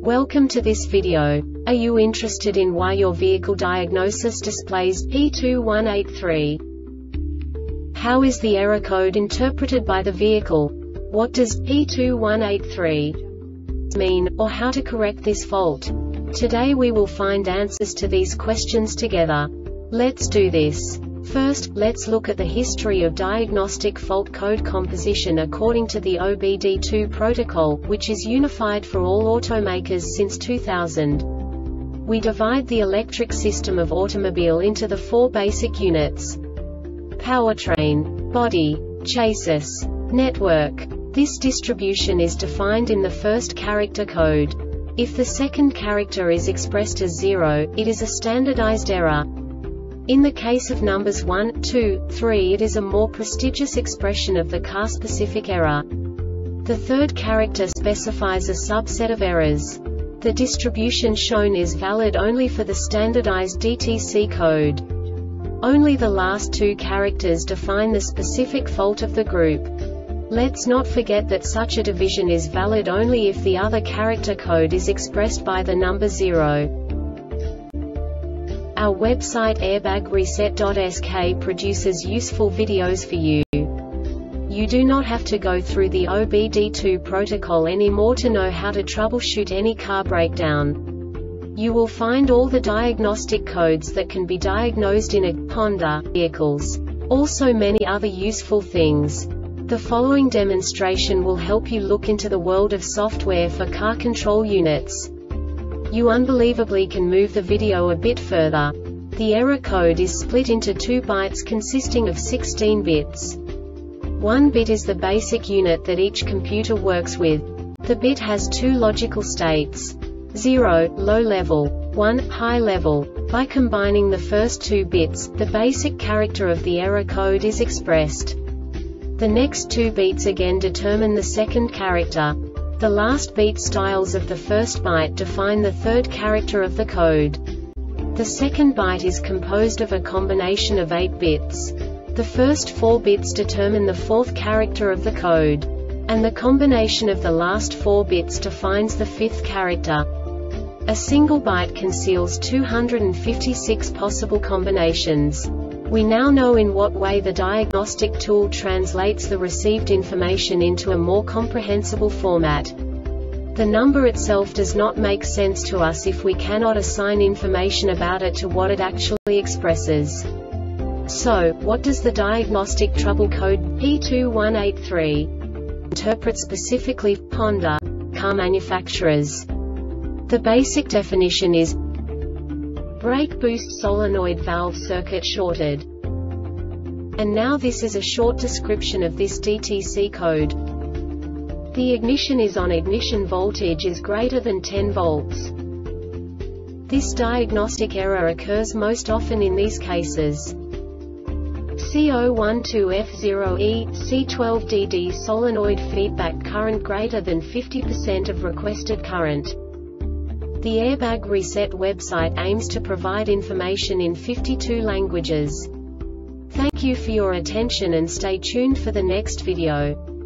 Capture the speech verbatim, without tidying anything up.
Welcome to this video. Are you interested in why your vehicle diagnosis displays P two one eight three? How is the error code interpreted by the vehicle? What does P two one eight three mean, or how to correct this fault? Today we will find answers to these questions together. Let's do this. First, let's look at the history of diagnostic fault code composition according to the O B D two protocol, which is unified for all automakers since two thousand. We divide the electric system of automobile into the four basic units: powertrain, body, chassis, network. This distribution is defined in the first character code. If the second character is expressed as zero, it is a standardized error. In the case of numbers one, two, three, it is a more prestigious expression of the car-specific error. The third character specifies a subset of errors. The distribution shown is valid only for the standardized D T C code. Only the last two characters define the specific fault of the group. Let's not forget that such a division is valid only if the other character code is expressed by the number zero. Our website airbag reset dot S K produces useful videos for you. You do not have to go through the O B D two protocol anymore to know how to troubleshoot any car breakdown. You will find all the diagnostic codes that can be diagnosed in a Honda vehicles. Also many other useful things. The following demonstration will help you look into the world of software for car control units. You unbelievably can move the video a bit further. The error code is split into two bytes consisting of sixteen bits. One bit is the basic unit that each computer works with. The bit has two logical states: zero, low level, one, high level. By combining the first two bits, the basic character of the error code is expressed. The next two bits again determine the second character. The last beat styles of the first byte define the third character of the code. The second byte is composed of a combination of eight bits. The first four bits determine the fourth character of the code. And the combination of the last four bits defines the fifth character. A single byte conceals two hundred fifty-six possible combinations. We now know in what way the diagnostic tool translates the received information into a more comprehensible format. The number itself does not make sense to us if we cannot assign information about it to what it actually expresses. So, what does the diagnostic trouble code P two one eight three interpret specifically for Honda car manufacturers? The basic definition is: brake boost solenoid valve circuit shorted. And now this is a short description of this D T C code. The ignition is on, ignition voltage is greater than ten volts. This diagnostic error occurs most often in these cases: C zero one two F zero E, C twelve D D solenoid feedback current greater than fifty percent of requested current. The Airbag Reset website aims to provide information in fifty-two languages. Thank you for your attention and stay tuned for the next video.